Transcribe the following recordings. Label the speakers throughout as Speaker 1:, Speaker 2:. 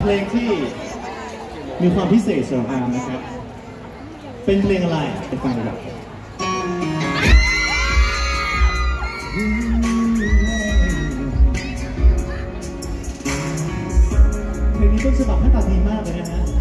Speaker 1: เพลงที่มีความพิเศษสำหรับอาร์มนะครับเป็นเพลงอะไรไปฟังกันเพลงนี้ต้นฉบับหน้าตาดีมากเลยนะฮะ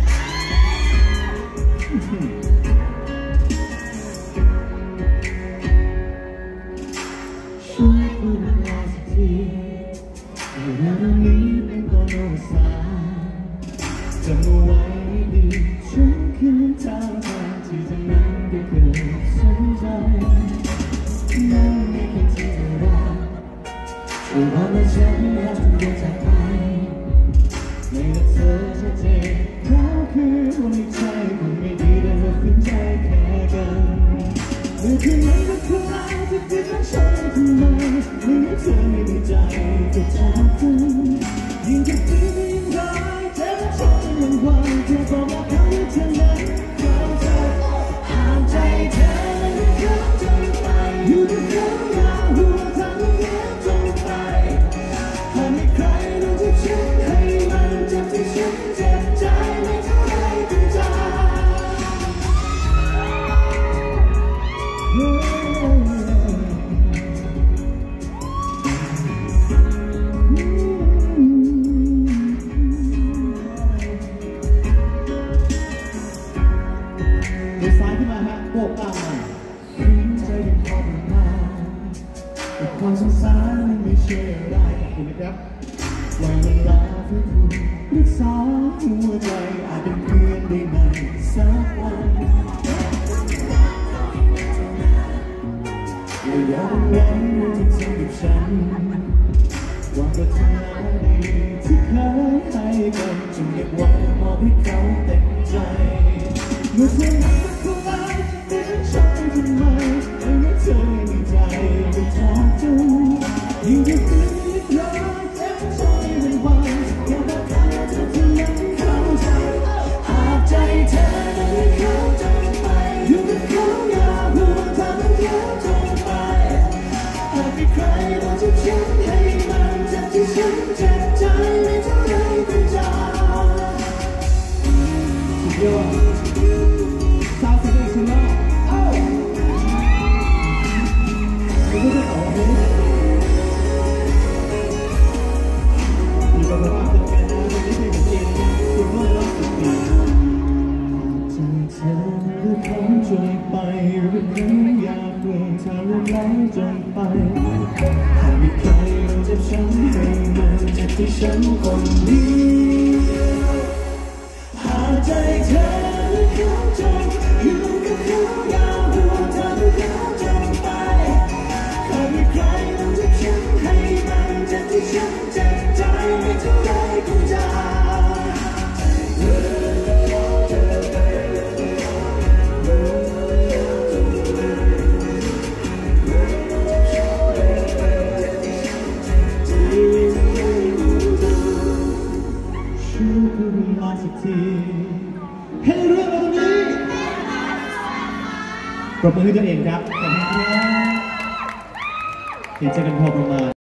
Speaker 1: ช่วยพูดมาสักทีเรื่องนี้เป็นตัวโน้ตสายจำเอาไว้ดีฉันคือทางที่เธอนั้นได้เคยสนใจนั่นไม่คิดที่จะรักช่วยบอกว่าฉันรักจนเดินจากไปไม่ว่าเธอจะเจ็บเขาคือคนในใจคงไม่ดีแต่เราฝืนใจแค่กันเมื่อคืนนั้นก็คือลายที่ติดแล้วฉันทำไมไม่รู้เธอไม่มีใจก็จากกันยิ่งจะตีก็ยิ่งร้ายเจ็บและทนยังหวังแค่บอกว่าเขาอยู่เท่านั้นเข้าใจห่างใจเธอและเข้าใจไปอยู่กับเขาอย่าห่วงทางเงี้ยจงไปหากมีใครรู้ที่ฉันให้มันเจ็บที่ฉันเจ็บใจไม่เท่าไรเป็นใจมือซ้ายขึ้นมาฮะโบกตามมาใจยังพอประมาณแต่ความสงสารไม่ใช่อะไรขอบคุณนะครับวันเวลาเพื่อคุณรักษาหัวใจอาจเป็นเพื่อนได้ในสักวันอย่าหวังว่าจะทำกับฉันหวังว่าเธอดีที่เคยให้กันจนเก็บไว้มอบให้เขาเต็มใจเมื่อเธอนั้นก็เข้ามาที่ฉันทำไมไม่ว่าเธอมีใจก็ทอดจูยิ่งจะฝืนยิ่งร้ายเจ็บใจเป็นวันแค่บอกเธอเธอที่ยังเข้าใจหากใจเธอนั้นเข้าใจไปอยู่กับเขาอย่าห่วงทางเดียวจงไปหากมีใครมาจับฉันให้มันเจ็บที่ฉันเจ็บใจไม่เท่าไรเป็นใจสุดยอดสาวสิ่งที่น่าไม่รู้จะตอบอะไรมีกำลังจะเป็นอะไรที่เป็นจริงคุณว่าเราสุดดีใจเธอหรือเขาจงไปหรือเขาอยากเปลี่ยนทางแล้วจงไปหากมีใครมาจับฉันให้มันเจ็บที่ฉันคนเดียวหากใจเธอหรือเขาจงอยู่กับเขาอย่าห่วงทางเขาจงไปหากมีใครมาจับฉันให้มันเจ็บที่ฉันเจ็บใจไม่เท่าไรก็จะให้เรื่องมาตรงนี้ปรบมือให้ตัวเองครับขอบคุณครับเห็นใจกันพอประมาณ